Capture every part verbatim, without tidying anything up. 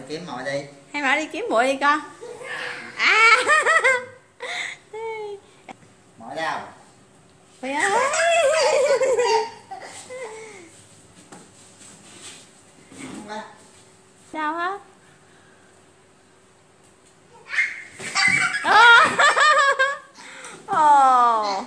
kiếm mồi đi. Hai Mạo đi kiếm bụi đi con. À. Mồi đâu? Mày ơi. Sao hết? Ồ.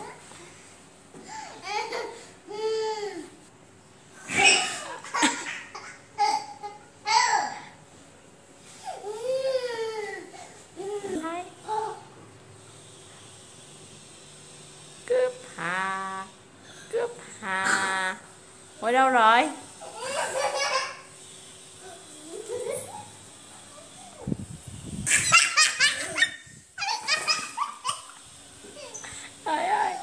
Cướp hà, cướp hà. Ôi đâu rồi? Trời ơi.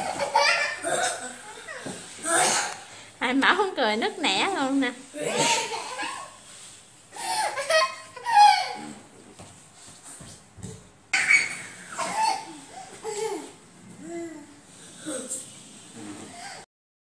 Hai Mão không cười nức nẻ luôn nè.